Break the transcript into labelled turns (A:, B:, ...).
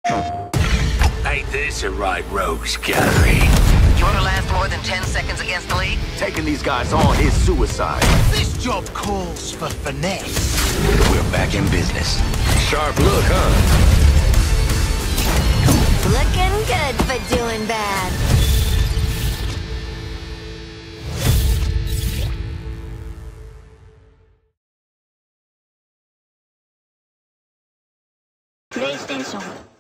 A: Ain't this a right rogues gallery?
B: You want to last more than 10 seconds against the league?
C: Taking these guys on is suicide.
D: This job calls for finesse.
A: We're back in business. Sharp look, huh?
E: Looking good for doing bad. PlayStation